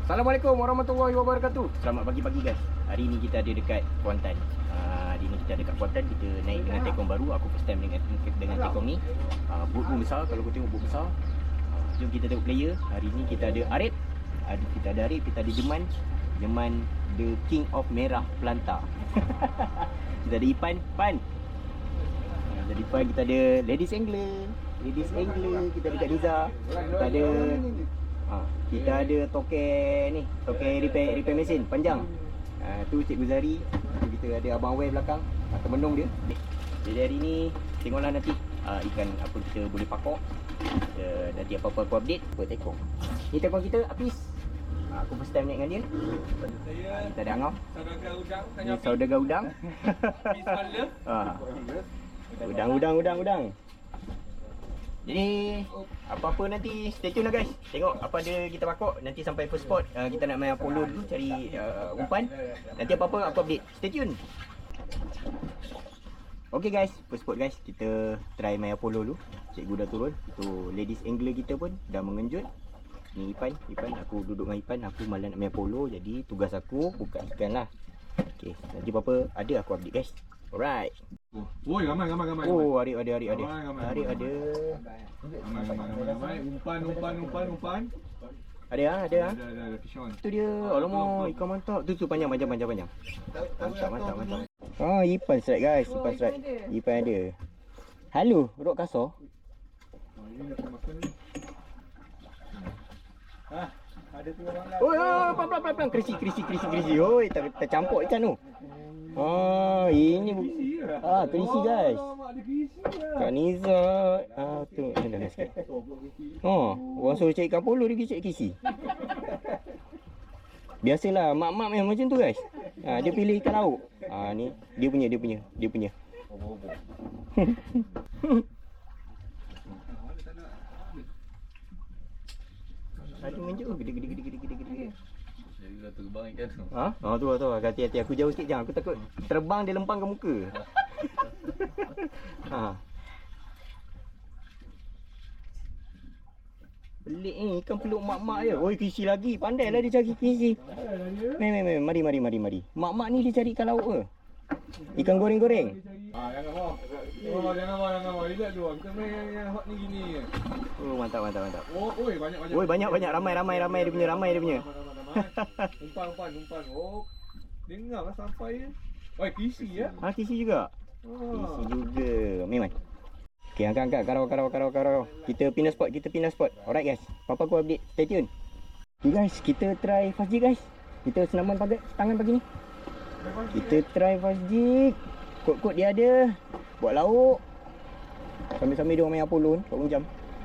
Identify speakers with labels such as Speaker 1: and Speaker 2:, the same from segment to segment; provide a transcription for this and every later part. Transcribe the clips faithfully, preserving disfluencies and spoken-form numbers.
Speaker 1: Assalamualaikum warahmatullahi wabarakatuh. Selamat pagi-pagi guys. Hari ni kita ada dekat Kuantan. Uh, hari ni kita ada dekat Kuantan. Kita naik dengan tekong baru. Aku first time dengan dengan tekong ni. Uh, boot pun besar. Kalau kau tengok boot besar. Uh, jom kita tengok player. Hari ni kita ada Arif. Ada kita ada Arif, kita ada Jeman. Jeman the king of merah pelanta. Kita ada Ipan, Pan. Uh, jadi Pan kita ada ladies angler. Ladies angler kita ada kat Niza. Kita ada Ha, kita ada token ni, token repair repair mesin panjang. Ha, tu Cikgu Zari. Kita ada Abang Awai belakang, ha, temenung dia. Jadi hari ni tengoklah nanti ha, ikan apa kita boleh pakok. Uh, nanti apa-apa aku update apa tekong. Ni tekong kita Apis. Ha, aku first time naik dengan dia. Ha, kita ada Angau.
Speaker 2: Saudagar udang.
Speaker 1: Ni saudagar udang. Ha. Udang udang udang udang. Jadi apa-apa nanti stay tune lah guys. Tengok apa ada kita pakok. Nanti sampai first spot uh, kita nak main Apollo dulu cari uh, umpan. Nanti apa-apa aku update. Stay tune. Okay guys, first spot guys. Kita try main Apollo dulu. Cikgu dah turun. Itu ladies angler kita pun dah mengenjut. Ni Ipan, Ipan aku duduk dengan Ipan. Aku malam nak main Apollo. Jadi tugas aku buka ikan lah. Okay, nanti apa-apa ada aku update guys. Alright.
Speaker 2: Oh, oi, ramai ramai ramai.
Speaker 1: Oh, Arif ada, Arif ada.
Speaker 2: Ramai, ramai,
Speaker 1: Arif
Speaker 2: ramai.
Speaker 1: ada.
Speaker 2: Ramai ramai ramai ramai. Umpan umpan umpan umpan.
Speaker 1: Ada ah, ada ah.
Speaker 2: Ada ada ada fish on.
Speaker 1: Tu dia. Alamak, ikan mantap. Tu tu panjang panjang panjang panjang. Mantap mantap mantap. Ah, Ipan strike guys, Ipan strike. Ipan ada. Halo, rod kasar.
Speaker 2: Oh, ini nak makan ni. Ah, ada tu orang lain.
Speaker 1: Oi, oi, pelan pelan pelan. Kerisi kerisi kerisi kerisi. Oi, ter, tercampur ikan tu. Ah, ini ah, kerisi guys.
Speaker 2: Ada kisi lah.
Speaker 1: Kak Niza. Ah, tu. Dah dah sikit. Oh, orang suruh cari ikan polo dia pergi cari kisi. Biasalah mak-mak memang macam tu guys. Ha, dia pilih ikan laut. Ha, ni dia punya, dia punya, dia punya. Ada menjuk gede gede gede gede gede gede.
Speaker 3: Jadi dah terbang ikan tu.
Speaker 1: Ha? Ha tu tu hati-hati aku jauh sikit jangan aku takut terbang dia lempang ke muka. Ha. Pelik ni ikan peluk mak-mak je. Oi kisi lagi. Pandailah dia cari kisi. Meh meh meh mari mari mari mari. Mak-mak ni dia cari ikan laut ke? Ikan goreng-goreng.
Speaker 2: Ah, jangan mau. Oh, jangan mau, jangan mau. Lihat tu. Kita main yang, yang hot ni gini.
Speaker 1: Oh mantap mantap mantap.
Speaker 2: Oh, oi, banyak banyak.
Speaker 1: Oi banyak banyak ramai ramai ramai dia punya ramai dia punya.
Speaker 2: Umpan umpan umpan. Oh. Dengarlah sampai je. Oi, kisi ya.
Speaker 1: Ha kisi juga.
Speaker 2: Oh.
Speaker 1: Kisi juga. Memang. Okey, angkat angkat karau karau karau karau. Kita pindah spot, kita pindah spot. Alright guys. Papa aku update. Stay tune. Okay guys, kita try fast jig guys. Kita senaman pakai tangan pagi ni. Kita try fast jig. Kod-kod dia ada. Buat lauk. Sambil-sambil dia orang main Apollo ni, empat puluh jam.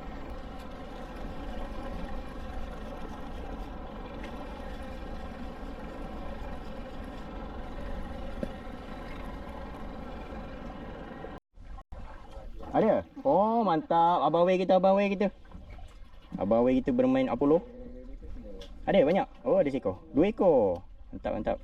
Speaker 1: Ada? Oh mantap. Abang Wei kita, Abang Wei kita. Abang Wei kita bermain Apollo. Ada banyak? Oh ada seekor. Dua ekor. Mantap mantap.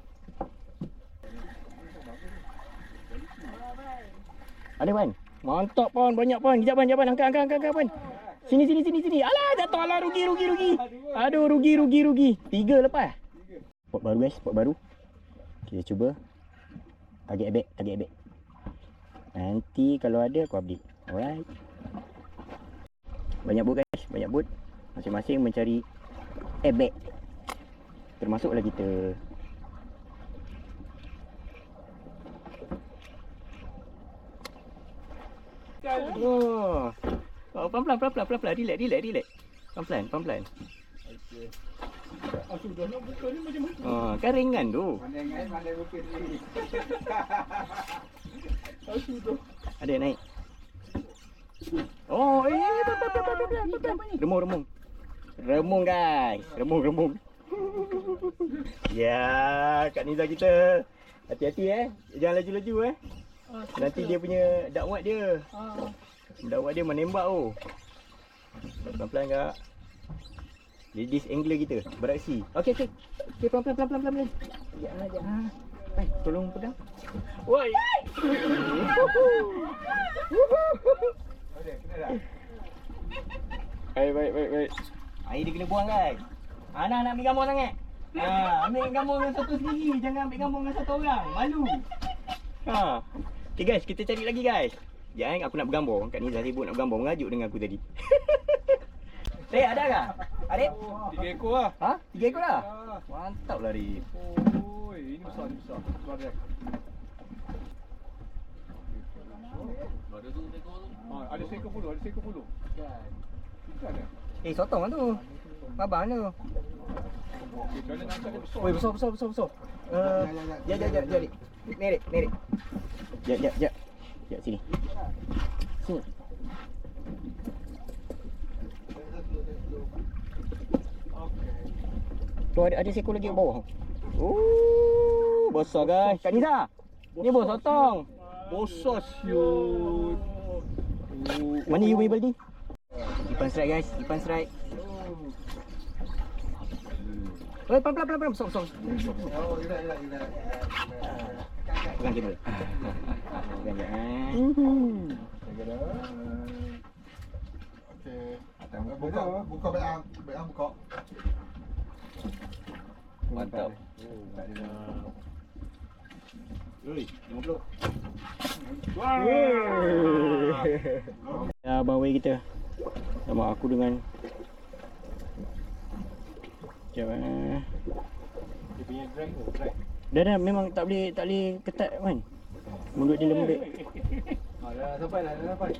Speaker 1: Ada Pan? Mantap Pan, banyak Pan. Kejap Pan, kejap Pan. Angkat, angkat, angkat, angkat Pan. Sini, sini, sini, sini. Alah, jatuh. Alah, rugi, rugi, rugi. Aduh, rugi, rugi, rugi. Tiga lepas. Spot baru guys, spot baru. Kita cuba. Target ebek, target ebek. Nanti kalau ada aku update. Alright. Banyak boot guys, banyak boot. Masing-masing mencari ebek. Termasuklah kita. Oh. Oh, pelan-pelan, pelan-pelan, pelan-pelan. Relax, relax, relax. Pelan-pelan, pelan-pelan.
Speaker 2: Okey. Ah, sudah nak buka ni macam mana?
Speaker 1: Oh, kan ringan tu.
Speaker 2: Pandai pandai buka ni. Ah, sudah.
Speaker 1: Ada naik. Oh, eh, pelan, pelan, pelan, pelan, pelan, pelan. Remung, remung. Remung guys, remung, remung. Ya, Kak Niza kita. Hati-hati eh. Jangan laju-laju eh. Nanti dia punya dakwat dia. Dakwat dia menembak tu. Pelan-pelan Kak. Ladies angler kita beraksi. Okey okey. Okey pelan-pelan pelan-pelan pelan-pelan. Ya ya. Hai, tolong pegang. Woi. Baik baik baik baik. Air dia kena buang guys. Anak nak ambil gambar sangat. Ha, ambil gambar dengan satu sendiri, jangan ambil gambar dengan satu orang. Malu. Ha. Okay guys, kita cari lagi guys. Jangan aku nak bergambar. Kat Nizam sibuk nak bergambar, mengajuk dengan aku tadi. Eh, ada kah? Arif?
Speaker 2: Tiga ekor lah.
Speaker 1: Ha? Tiga ekor dah?
Speaker 2: Ah.
Speaker 1: Mantap lah Arif.
Speaker 2: Oi, ini besar, ini besar. Besar dia.
Speaker 3: Ada tu tekor tu.
Speaker 2: Ah, ada seekor puluh, ada seekor puluh. Ikan eh?
Speaker 1: Eh, sotong kan tu. Babang tu.
Speaker 2: Okey, macam mana nak angkat dia besar?
Speaker 1: Oi, besar, besar, besar, besar. Uh, jap, jap, jap, jap. Ni, Rik, ni, Rik. Jap, jap, jap. Jap, sini. Sini. Tu ada, ada seekor lagi kat bawah. Oh, besar guys. Kak Niza. Ni bos sotong.
Speaker 2: Besar siut.
Speaker 1: Oh, mana you punya ni? Ipan strike guys, ipan strike. Oi, pelan pelan pelan pelan, besar besar. Pegang kabel. Pegang je.
Speaker 4: Okey. Buka, buka beang, beang buka.
Speaker 3: Mantap.
Speaker 1: Oi, lima puluh. Ya, bawai kita. Sama aku dengan Sekejap eh.
Speaker 2: Dia punya drag tu, drag.
Speaker 1: Dah dah memang tak boleh tak boleh ketat kan. Mulut dia lembut.
Speaker 2: Ah, dah sampai dah, dah sampai.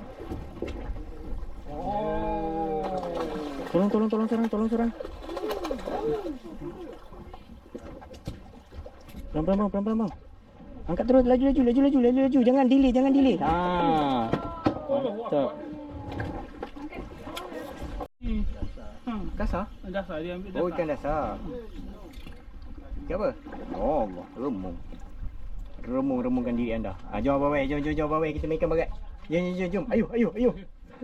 Speaker 2: Oh.
Speaker 1: Tolong tolong tolong seorang, tolong seorang. Pelan pelan bang, pelan pelan bang. Angkat terus, laju laju laju laju laju laju. Jangan delay, jangan delay. Ha. Mantap. Kasar?
Speaker 5: Dasar dia ambil
Speaker 1: Oh, ikan dasar. Ikan apa? Oh, Allah, remung. Remung-remungkan diri anda. Ah, jom abang wei, jom jom jom abang wei, kita main ikan barat. Jom jom jom jom. Ayuh, ayuh, ayuh.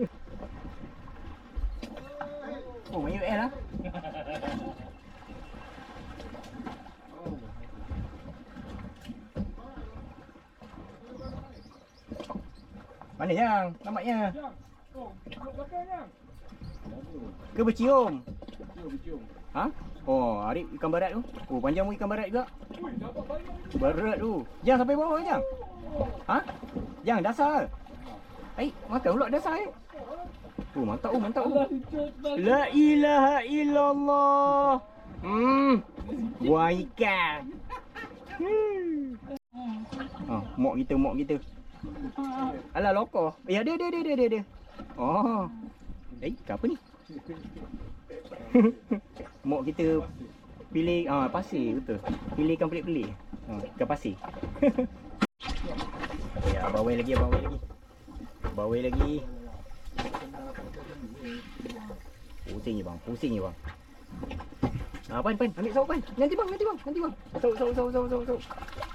Speaker 1: Oh, main U L lah. Mana yang? Nampaknya.
Speaker 2: Oh, duduk belakang yang.
Speaker 1: Ke bercium?
Speaker 2: Cium, cium.
Speaker 1: Ha? Oh, Arif ikan barat tu. Oh, panjang pun ikan barat juga.
Speaker 2: Ui, dapat banyak.
Speaker 1: Barat tu. Jang sampai bawah Jang. Ha? Jang dasar. Ai, makan pula dasar eh. Oh, mantap oh, mantap oh. La ilaha illallah. Hmm. Buah ikan. Hmm. Ah, mok kita, mok kita. Alah lokor. Ya, dia dia dia dia dia. dia. Oh. Eh, ikan apa ni? Mok kita pilih ah pasir betul. Pilih ikan pelik-pelik. Ha, ikan pasir. Ya, bawai lagi, bawai lagi. Bawai lagi. Pusing je bang, pusing je bang. Ah, pan, pan, ambil sauk pan. Nanti bang, nanti bang, nanti bang. Sauk, sauk, sauk, sauk, sauk, sauk.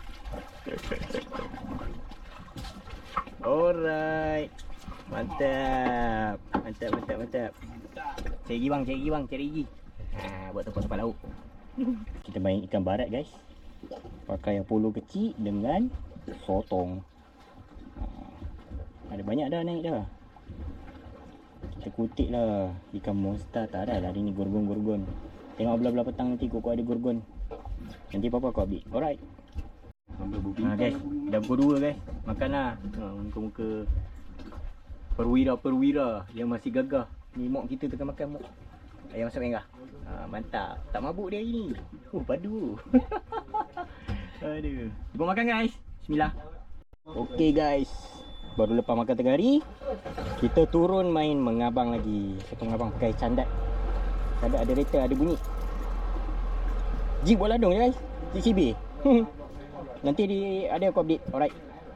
Speaker 1: Alright. Mantap. Mantap, mantap, mantap. Cari lagi bang, cari lagi bang, cari lagi. Ha, buat tempat tempat lauk. Kita main ikan barat guys. Pakai Apollo kecil dengan sotong. Ha, ada banyak dah naik dah. Kita kutip lah. Ikan monster tak ada lah hari ni, gorgon-gorgon. Tengok belah-belah petang nanti kok ada gorgon. Nanti papa aku ambil. Alright. Ha guys, dah pukul dua guys. Makanlah. Ha, muka-muka perwira-perwira yang masih gagah. Ni mok kita tengah makan mok ayam masak merah. Ha, mantap. Tak mabuk dia hari ni. Oh, padu. Aduh. Jom makan guys. Bismillah. Okey guys. Baru lepas makan tengah hari, kita turun main mengabang lagi. Satu mengabang pakai candat. Candat ada rater, ada bunyi. Jeep buat ladung je guys. G C B. Nanti di, ada aku update. Alright.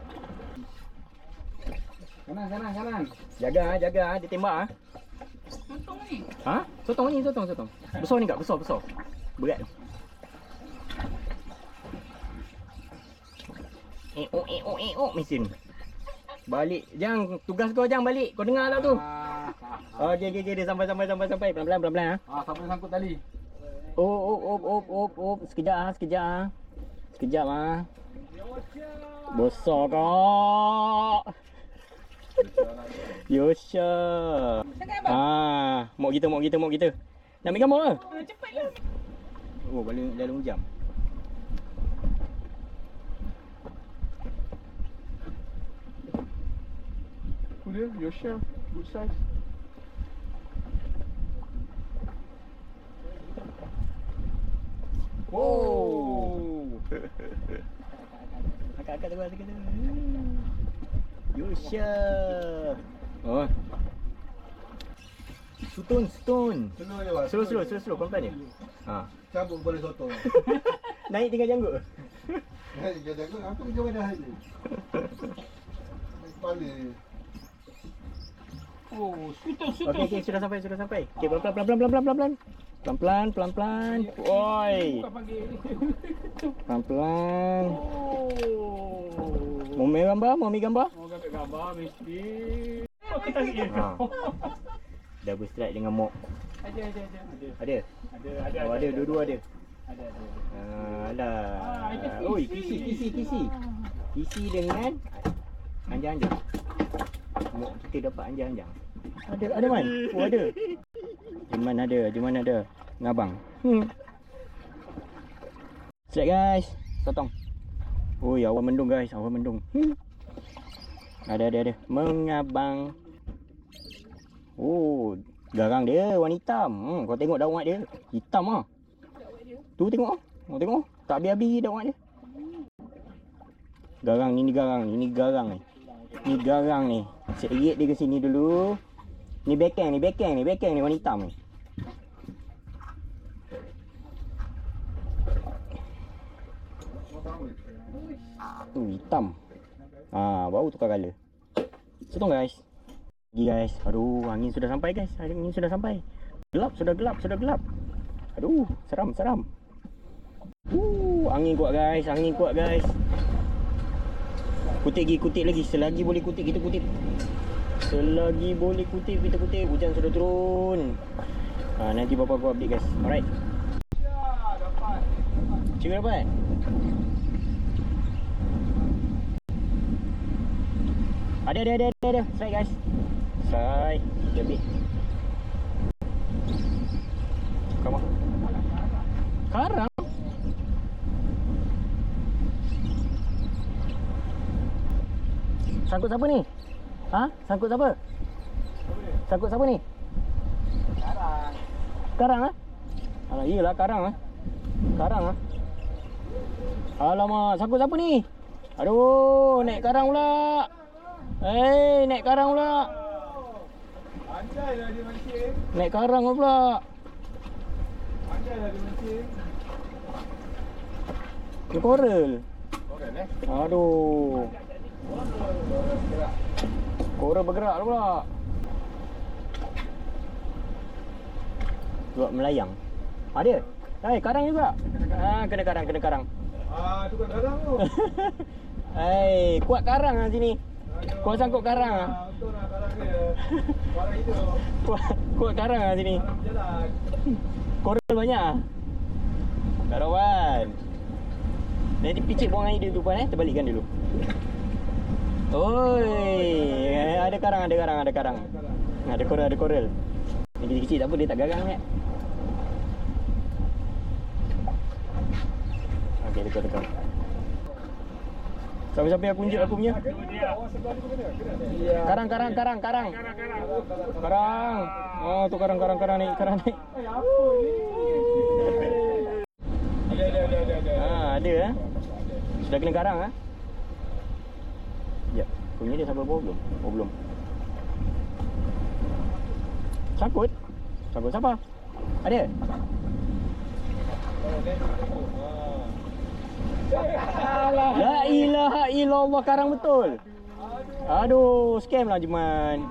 Speaker 1: Kanan, kanan, kanan. Jaga, jaga. Dia tembak ah.
Speaker 5: Sotong ni.
Speaker 1: Ha? Sotong ni, sotong, sotong. Besar ni tak? Besar, besar. Berat tu. Eh, oh, eh, oh, eh, oh, mesin. Balik. Jang, tugas kau Jang balik. Kau dengar tak tu? Okey, okey, okey. Dia sampai, sampai, sampai, sampai. Pelan-pelan, pelan-pelan ah.
Speaker 2: Ah, sampai sangkut tali.
Speaker 1: Oh, oh, oh, oh, oh, oh. Sekejap ah, sekejap ah. Sekejap ah. Besar kau. Yosha. Ah, mok kita, mok kita, mok kita. Nak ambil gambar ke?
Speaker 5: Cepatlah.
Speaker 1: Oh, balik dalam jam.
Speaker 2: Tu dia, your shell. Good size. Oh.
Speaker 1: Akak-akak tu kata kata. Yosha. Oh. Sutun, sutun.
Speaker 4: Slow je, Wan.
Speaker 1: Slow, slow, slow, slow. Pelan-pelan je. Ha.
Speaker 4: Cabut boleh sotong.
Speaker 1: Naik tinggal janggut.
Speaker 4: Hei, dia jaga apa kerja mana hari ni? Naik kepala.
Speaker 5: Oh, sutun, sutun.
Speaker 1: Okey, okey, sudah sampai, sudah sampai. Okey, pelan-pelan, pelan-pelan, pelan-pelan, pelan-pelan. Pelan-pelan, pelan-pelan. Oi.
Speaker 5: Bukan panggil.
Speaker 1: Pelan-pelan.
Speaker 5: Oh.
Speaker 1: Mau ambil gambar? Mau ambil gambar?
Speaker 5: Mau ambil gambar mesti. Aku tak dia.
Speaker 1: Ha. Double strike dengan mok.
Speaker 5: Ada, ada, ada. Ada.
Speaker 1: Ada?
Speaker 5: Ada, ada.
Speaker 1: Oh, ada, dua-dua ada.
Speaker 5: Ada, ada.
Speaker 1: Ah, alah.
Speaker 5: Ah, itu
Speaker 1: Oi,
Speaker 5: P C.
Speaker 1: P C, P C, P C. P C dengan anjang-anjang. Mok kita dapat anjang-anjang. Ada, ada man. Oh, ada. Juman ada, Juman ada. Ngabang. Hmm. Strike guys. Sotong. Oi, awan mendung guys, awan mendung. Hmm. Ada, ada, ada. Mengabang. Oh, garang dia warna hitam. Hmm, kau tengok daun dia. Hitam ah. Tu tengok ah. Kau tengok. Tak habis-habis daun dia. Garang ni, ni garang ni, ni garang ni. Ni garang ni. Set irit dia ke sini dulu. Ni backhand ni, backhand ni, backhand ni warna hitam ni. Tu hitam. Ah, baru tukar colour. Sotong guys. Pergi guys. Aduh, angin sudah sampai guys. Angin sudah sampai. Gelap, sudah gelap, sudah gelap. Aduh, seram, seram. Uh, angin kuat guys, angin kuat guys. Kutip lagi, kutip lagi. Selagi boleh kutip, kita kutip. Selagi boleh kutip, kita kutip. Hujan sudah turun. Ha, nanti bapa aku update guys. Alright. Cikgu dapat? Ada, ada, ada, ada, ada. Strike guys. Strike. Kita ambil. Come on. Karang. Sangkut siapa ni? Ha? Sangkut siapa? Sangkut siapa ni? Karang. Karang ah? Alah, iyalah karang ah. Karang ah. Alamak, sangkut siapa ni? Aduh, naik karang pula. Eh, naik karang pula.
Speaker 2: Anjay lah dia mancing.
Speaker 1: Naik karang pula.
Speaker 2: Anjay lah dia mancing.
Speaker 1: Dia korel.
Speaker 2: Korang eh?
Speaker 1: Aduh. Korel bergerak pula. Buat melayang. Ada? Hai, karang juga. Ah, kena karang, kena karang.
Speaker 2: Ah, tu kan garang tu.
Speaker 1: Hai, kuat karang ah sini. Kau sangkut karang ah.
Speaker 2: Ah, betul lah garang dia. Garang hidup.
Speaker 1: Kuat, kuat karang ah sini.
Speaker 2: Garang berjalan.
Speaker 1: Korel banyak ah. Karawan. Nanti picit buang air dia tu puan eh, terbalikkan dulu. Oi, ada karang, ada karang, ada karang. Ada korel, ada korel. Ni kecil-kecil tak apa, dia tak garang ni. Okey, dekat-dekat. Sampai-sampai aku unjuk aku punya.
Speaker 2: Awak sebelah ni kena? Kena?
Speaker 1: Karang, karang, karang, karang. Karang. Oh, tu karang, karang, karang naik, karang naik.
Speaker 2: Eh, apa ni? Ada, ada, ada, ada, ada.
Speaker 1: Ha, ada eh. Sudah kena karang ah. Ya, punya dia sampai bawah belum? Oh, belum. Sangkut? Sangkut siapa? Ada?
Speaker 2: Oh, dia tu.
Speaker 1: La ilaha illallah, karang betul. Aduh, scam lah Juman.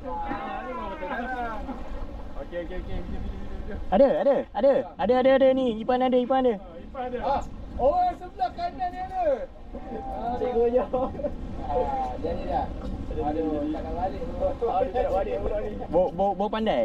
Speaker 2: Okey, okey, okey.
Speaker 1: Ada, ada, ada. Ada, ada, ada ni. Ipan ada, Ipan ada.
Speaker 2: Ipan ada. Ah. Oh, sebelah kanan ni ada. Ah,
Speaker 1: Cikgu je.
Speaker 2: Ah, jadi dah. Aduh, takkan balik. Aduh, tak balik budak ni.
Speaker 1: Bawa, bawa, bawa pandai.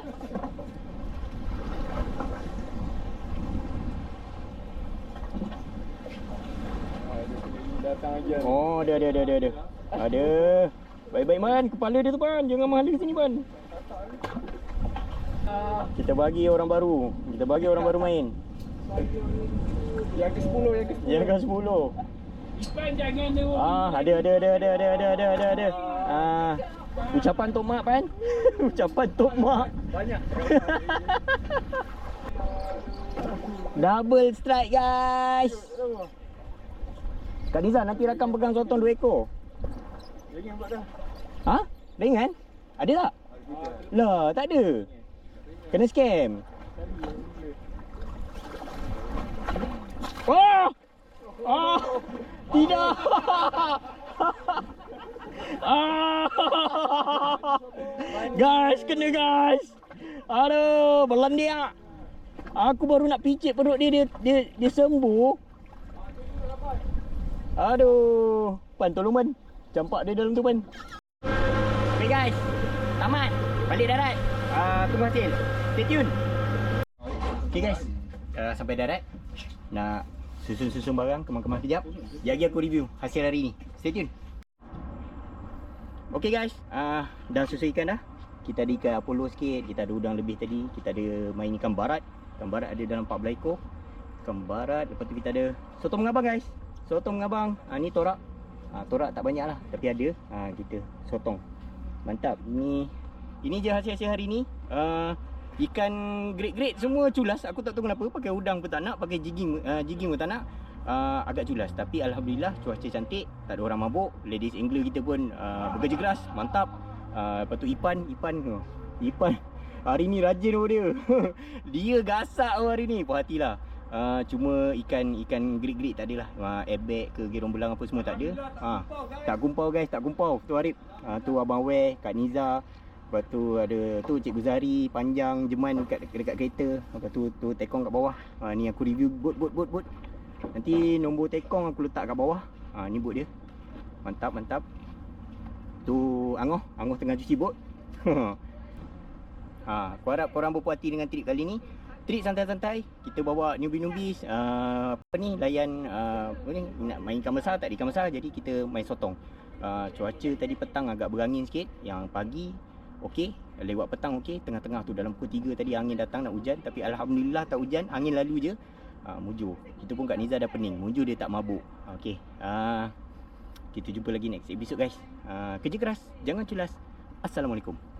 Speaker 2: Datang aja.
Speaker 1: Oh, ada, ada, ada, ada, ada. Ada. Baik-baik man, kepala dia tu pan. Jangan malu sini pan. Kita bagi orang baru. Kita bagi orang baru main.
Speaker 2: Yang ke sepuluh, yang ke sepuluh.
Speaker 1: Yang ke sepuluh.
Speaker 5: Ipan jangan dia.
Speaker 1: Ah, ada ada ada ada ada ada ada ada ada. Ah, ucapan Tok Mak Pan. Ucapan Tok Mak.
Speaker 2: Banyak.
Speaker 1: Double strike guys. Kak Nizam nanti rakam pegang sotong dua ekor.
Speaker 2: Jangan pula dah.
Speaker 1: Ha? Ringan? Ada tak? Lah, tak ada. Kena scam. Oh! Oh! Tidak. Ah! Guys, kena guys. Aduh, berlendiak. Aku baru nak picit perut dia, dia dia, dia sembuh. Aduh, Pan tolong Pan. Campak dia dalam tu Pan. Okay guys, tamat. Balik darat. Uh, tunggu hasil. Stay tune. Okay guys, uh, sampai darat. Nak susun-susun barang, kemas-kemas kejap. Lagi aku review hasil hari ni. Stay tune. Okay guys, uh, dah susun ikan dah. Kita ada ikan Apollo sikit. Kita ada udang lebih tadi. Kita ada main ikan barat. Ikan barat ada dalam empat belas ekor. Ikan barat. Lepas tu kita ada sotong mengabang guys. Sotong mengabang. Ha, ni torak. Ha, torak tak banyak lah. Tapi ada. Ha, kita sotong. Mantap. Ni ini je hasil-hasil hari ni. Uh, ikan grade-grade semua culas. Aku tak tahu kenapa. Pakai udang pun tak nak. Pakai jigging, uh, jigging pun tak nak. Uh, agak culas. Tapi Alhamdulillah cuaca cantik. Tak ada orang mabuk. Ladies angler kita pun uh, bekerja keras. Mantap. Uh, lepas tu Ipan. Ipan. Uh, Ipan. Hari ni rajin oh dia. Dia gasak oh hari ni. Puas hatilah. Uh, cuma ikan ikan grid-grid tak adalah. Uh, airbag ke gerong belang apa semua tak ada. Uh, tak gumpau guys, tak gumpau. Tu Arif. Uh, tu Abang Weh, Kak Niza. Lepas tu ada tu Cikgu Zari, panjang jeman dekat dekat kereta. Lepas tu tu tekong kat bawah. Uh, ni aku review bot bot bot bot. Nanti nombor tekong aku letak kat bawah. Uh, ni bot dia. Mantap mantap. Tu Angoh, Angoh tengah cuci bot. Ha, aku harap korang berpuas hati dengan trip kali ni. Trip santai-santai. Kita bawa newbie-newbies uh, apa ni, layan uh, apa ni, nak main ikan besar, tak ada ikan besar. Jadi kita main sotong. uh, Cuaca tadi petang agak berangin sikit. Yang pagi okey, lewat petang okey. Tengah-tengah tu dalam pukul tiga tadi angin datang nak hujan. Tapi Alhamdulillah tak hujan, angin lalu je. uh, Mujur. Kita pun kat Niza dah pening. Mujur dia tak mabuk. Okey, uh, kita jumpa lagi next episode guys. uh, Kerja keras, jangan culas. Assalamualaikum.